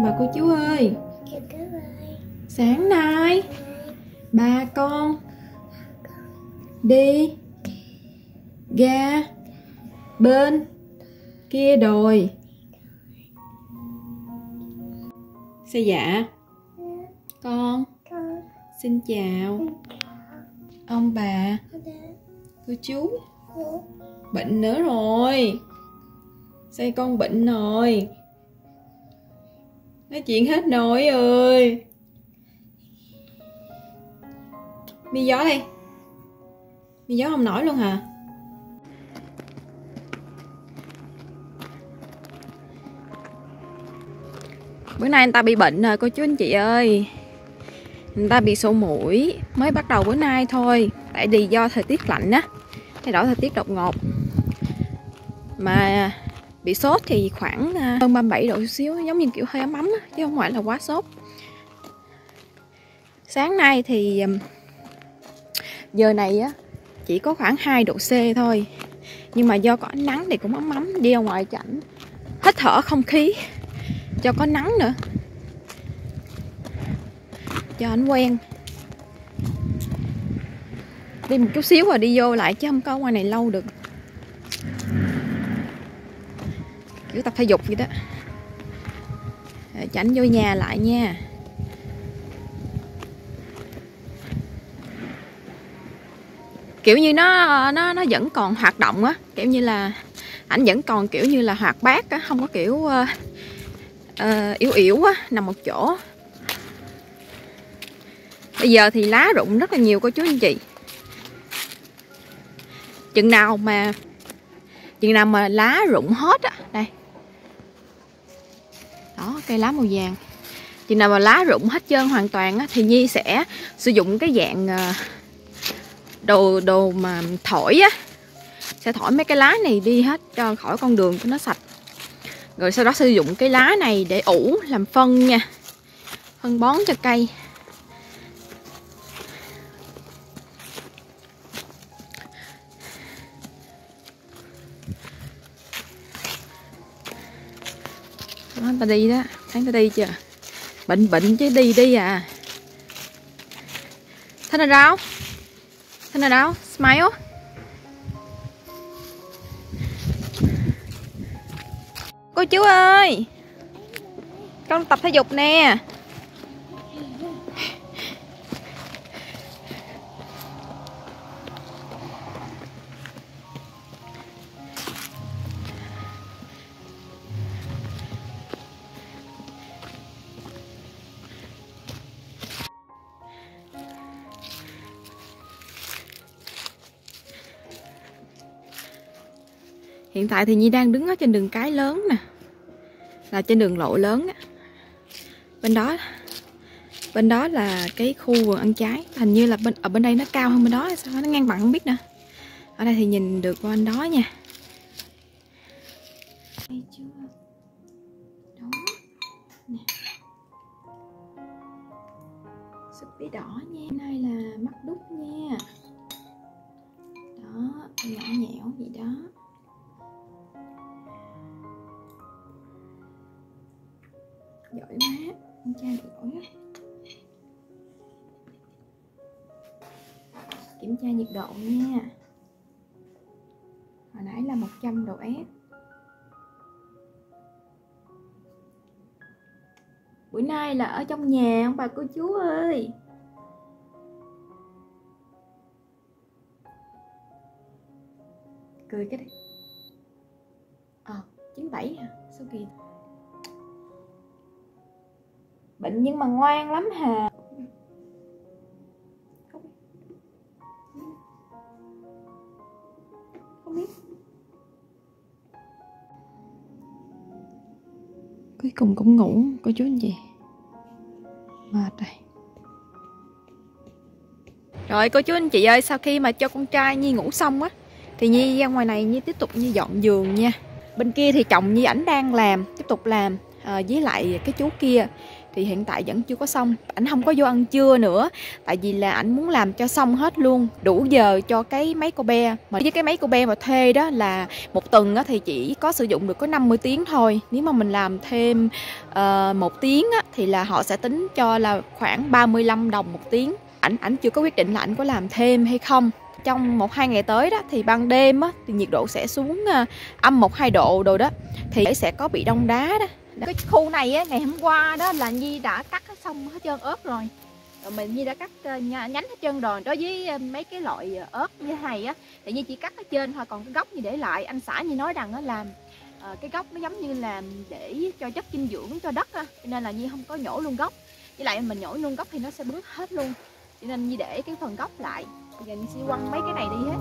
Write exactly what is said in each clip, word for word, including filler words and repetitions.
ông bà cô chú ơi. Sáng nay ba con đi ra bên kia đồi. Sao dạ? Con xin chào ông bà cô chú. Bệnh nữa rồi. Sao con bệnh rồi? Nói chuyện hết nổi ơi. Mi gió đi. Mi gió không nổi luôn hả? Bữa nay người ta bị bệnh rồi cô chú anh chị ơi. Người ta bị sổ mũi. Mới bắt đầu bữa nay thôi. Tại vì do thời tiết lạnh á, thay đổi thời tiết đột ngột. Mà bị sốt thì khoảng hơn ba mươi bảy độ chút xíu, giống như kiểu hơi ấm ấm á, chứ không phải là quá sốt. Sáng nay thì giờ này á chỉ có khoảng hai độ C thôi. Nhưng mà do có ánh nắng thì cũng ấm ấm, đi ra ngoài chảnh hít thở không khí cho có nắng nữa, cho anh quen. Đi một chút xíu rồi đi vô lại chứ không có ngoài này lâu được. Kiểu tập thể dục vậy đó. Chảnh vô nhà lại nha. Kiểu như nó nó nó vẫn còn hoạt động á, kiểu như là ảnh vẫn còn kiểu như là hoạt bát á, không có kiểu uh, uh, yếu yếu á, nằm một chỗ. Bây giờ thì lá rụng rất là nhiều cô chú anh chị. Chừng nào mà chừng nào mà lá rụng hết á, đây. Đó, cây lá màu vàng. Chừng nào mà lá rụng hết trơn hoàn toàn á thì Nhi sẽ sử dụng cái dạng uh, đồ đồ mà thổi á, sẽ thổi mấy cái lá này đi hết cho khỏi con đường cho nó sạch. Rồi sau đó sử dụng cái lá này để ủ làm phân nha, phân bón cho cây. Đó, ta đi đó, thấy ta đi chưa? Bệnh bệnh chứ đi đi à. Thế nào đâu? Thế nào đâu? Smile. Cô chú ơi, con tập thể dục nè. Hiện tại thì Nhi đang đứng ở trên đường cái lớn nè, là trên đường lộ lớn á. Bên đó bên đó là cái khu vườn ăn trái. Hình như là bên ở bên đây nó cao hơn bên đó, sao nó ngang bằng không biết nữa. Ở đây thì nhìn được qua bên đó nha. Đây chưa? Đó nè. Súp bí đỏ nha. Đây là mắt đúc nha. Đó, nhỏ nhẽo vậy đó. Giỏi quá, con trai giỏi á. Kiểm tra nhiệt độ nha. Hồi nãy là một trăm độ F. Bữa nay là ở trong nhà ông bà cô chú ơi. Cười cái đi. Ờ, à, chín mươi bảy hả? Sao kỳ. Bệnh nhưng mà ngoan lắm hà. Không biết. Cuối cùng cũng ngủ cô chú anh chị. Mệt rồi. Rồi cô chú anh chị ơi, sau khi mà cho con trai Nhi ngủ xong á thì Nhi ra ngoài này Nhi tiếp tục Nhi dọn giường nha. Bên kia thì chồng Nhi ảnh đang làm, tiếp tục làm à, với lại cái chú kia. thì hiện tại vẫn chưa có xong. Ảnh không có vô ăn trưa nữa, tại vì là ảnh muốn làm cho xong hết luôn, đủ giờ cho cái máy Kobe. Mà với cái máy Kobe mà thuê đó là một tuần á, thì chỉ có sử dụng được có năm mươi tiếng thôi. Nếu mà mình làm thêm uh, một tiếng á, thì là họ sẽ tính cho là khoảng ba mươi lăm đồng một tiếng. Ảnh ảnh chưa có quyết định là ảnh có làm thêm hay không. Trong một hai ngày tới đó thì ban đêm á, thì nhiệt độ sẽ xuống uh, âm một hai độ rồi đó, thì sẽ có bị đông đá đó. Cái khu này á, ngày hôm qua đó là Nhi đã cắt xong hết trơn ớt rồi. Rồi mình Nhi đã cắt uh, nhánh hết trơn rồi. Đối với uh, mấy cái loại ớt như thế này á, thì Nhi chỉ cắt ở trên thôi, còn cái gốc Nhi để lại. Anh xã Nhi nói rằng á, làm uh, cái gốc nó giống như là để cho chất dinh dưỡng cho đất á, cho nên là Nhi không có nhổ luôn gốc. Với lại mình nhổ luôn gốc thì nó sẽ bứt hết luôn, cho nên Nhi để cái phần gốc lại. Bây giờ Nhi sẽ quăng mấy cái này đi hết.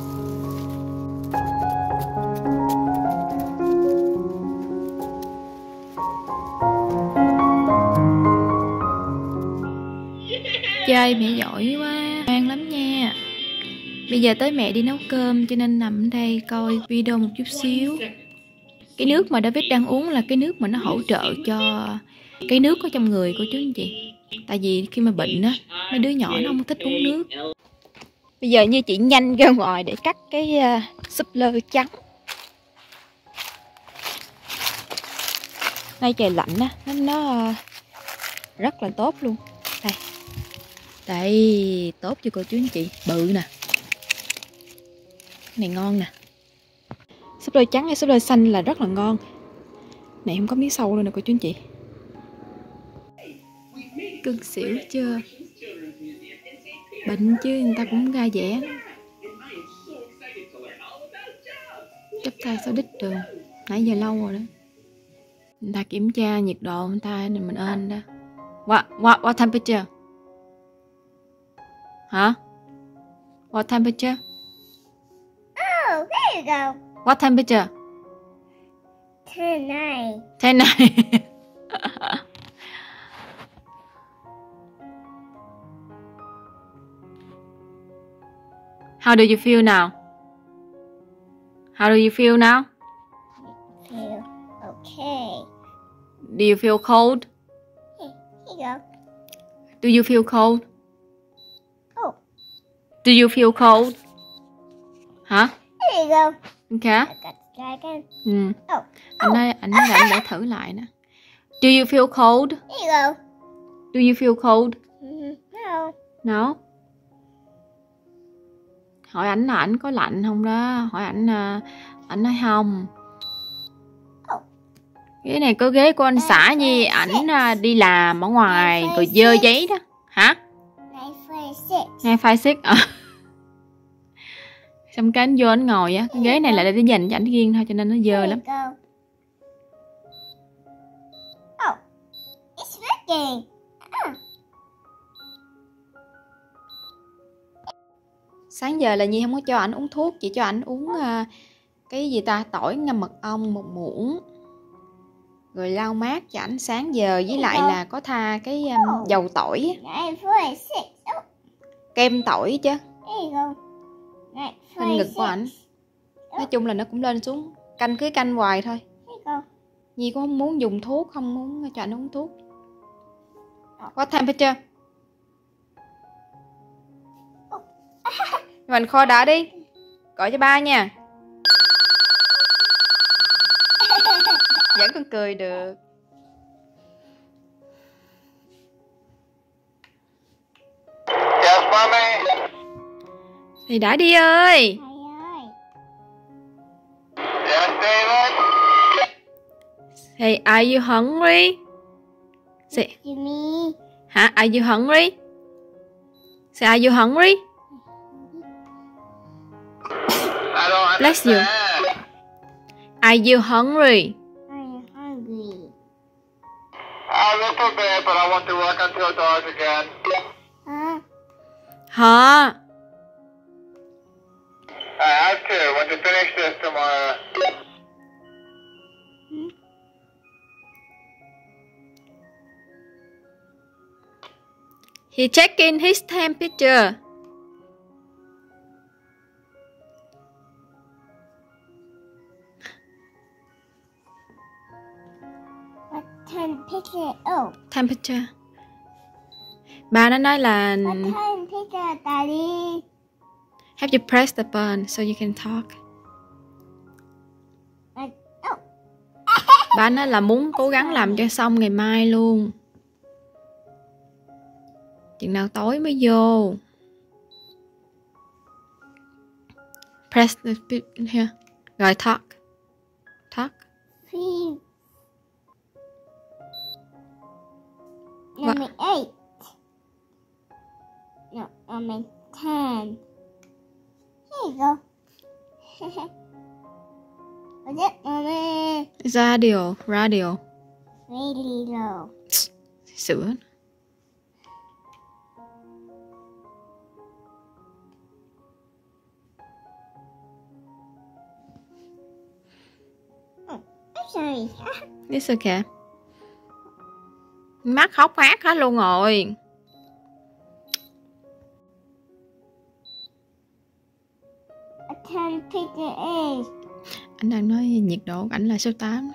Chơi mẹ giỏi quá, ngoan lắm nha. Bây giờ tới mẹ đi nấu cơm, cho nên nằm ở đây coi video một chút xíu. Cái nước mà David đang uống là cái nước mà nó hỗ trợ cho cái nước có trong người của chú anh chị. Tại vì khi mà bệnh á, mấy đứa nhỏ nó không thích uống nước. Bây giờ như chị nhanh ra ngoài để cắt cái uh, súp lơ trắng. Nay trời lạnh á, nó, nó uh, rất là tốt luôn. Đây. Đây, tốt cho cô chú anh chị, bự nè. Cái này ngon nè. Súp lơ trắng hay súp lơ xanh là rất là ngon. Này không có miếng sâu luôn nè cô chú anh chị. Cưng xỉu chưa? Bệnh chứ người ta cũng ra vẻ. Chấp tay sao đít được. Nãy giờ lâu rồi đó. Người ta kiểm tra nhiệt độ người ta nên mình ên đó. What, what, what temperature? Hả? What temperature? Oh, there you go. What temperature? Ten nine. Ten nine. How do you feel now? How do you feel now? Feel okay. Do you feel cold? Here, here you go. Do you feel cold? Oh, Do you feel cold? Hả? there you go. Okay. I got the dragon. Ừ. Oh, Anh nói anh nói là anh để thử lại nè. Do you feel cold? here you go. Do you feel cold? Mm, no. No. Hỏi ảnh là ảnh có lạnh không đó. Hỏi ảnh là ảnh nói không. Cái này có ghế của anh xã Nhi, ảnh đi làm ở ngoài rồi dơ giấy đó. Hả? Nine five six. Ngay five six à. Xong cái anh vô anh ngồi á. Cái ghế này là để dành cho ảnh riêng thôi, cho nên nó dơ lắm. Go. Oh, it's working. Oh. Sáng giờ là Nhi không có cho ảnh uống thuốc, chỉ cho ảnh uống uh, cái gì ta, tỏi ngâm mật ong một muỗng, rồi lau mát cho ảnh sáng giờ, với lại là có tha cái um, dầu tỏi, Nine five six. Oh, kem tỏi chứ. there you go. Nine Lên five ngực của six. ảnh. Nói chung là nó cũng lên xuống, canh cứ canh hoài thôi. There you go. Nhi cũng không muốn dùng thuốc, không muốn cho ảnh uống thuốc. What temperature? Mình kho đã đi. Gọi cho ba nha. Vẫn còn cười được. Yes, mommy. Thì đã đi ơi. Thầy ơi. Yes, David. Hey, are you hungry? Say, Jimmy. hả? Are you hungry? Say, are you hungry? I don't Bless you. understand. Are you hungry? I'm hungry. A little bit, but I want to work until dark again. Huh? Hả? I have to. Want to finish this tomorrow. He checking his temperature. What temperature? Oh, Temperature. Ba nó nói là Có thân pizza daddy. have you pressed the button so you can talk. Ba nói là muốn cố gắng làm cho xong ngày mai luôn. Chừng nào tối mới vô. Press the button here. Rồi talk. Talk. Three. What? Number eight. No, number ten. Here you go. What's it, mommy? Radio. Radio. Really low. Sữa. I'm sorry. It's okay. Mắt khóc hát hết luôn rồi. A ten pizza is. Anh đang nói nhiệt độ của ảnh là số tám.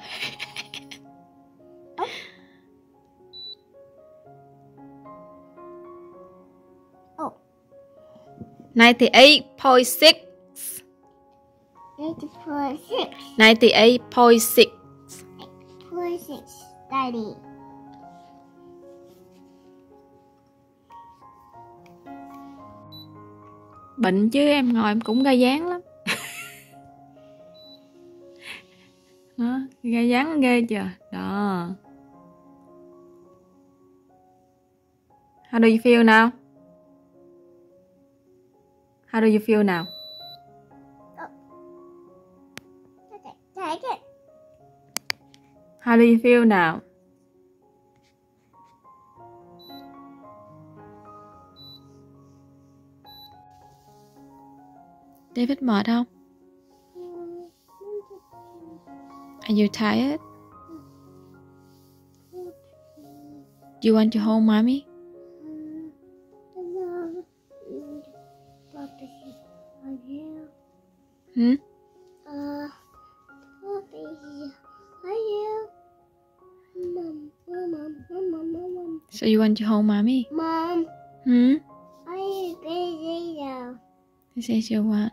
Oh. ninety-eight point six. Eight point six. ninety-eight point six. Point six. Daddy. Bệnh chứ em ngồi em cũng gai dáng lắm. Đó, gai dáng ghê chưa? Đó. How do you feel now? How do you feel now? Okay, take it. How do you feel now? David mệt không? Are you tired? Do you want to hold mommy? Hmm? Uh, Poppy, are you? Mom, mom, mom, mom, mom, mom, mom. So you want to hold mommy? Mom, Hmm? are you busy now? This is your what?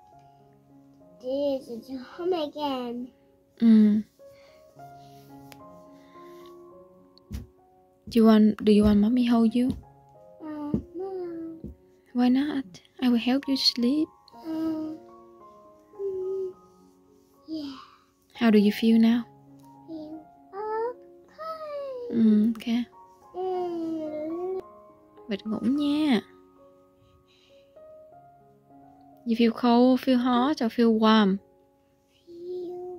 This is home again. Mm. Do you want do you want mommy hold you? Uh, no. Why not? I will help you sleep. Uh, mm, yeah. How do you feel now? Feel okay. Mm, okay. Mm. Vịt ngủ nha. You feel cold, feel hot, or feel warm? Feel.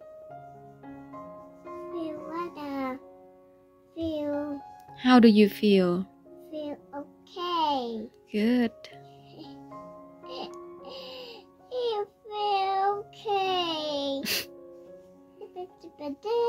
Feel better. Feel. How do you feel? Feel okay. Good. You feel okay.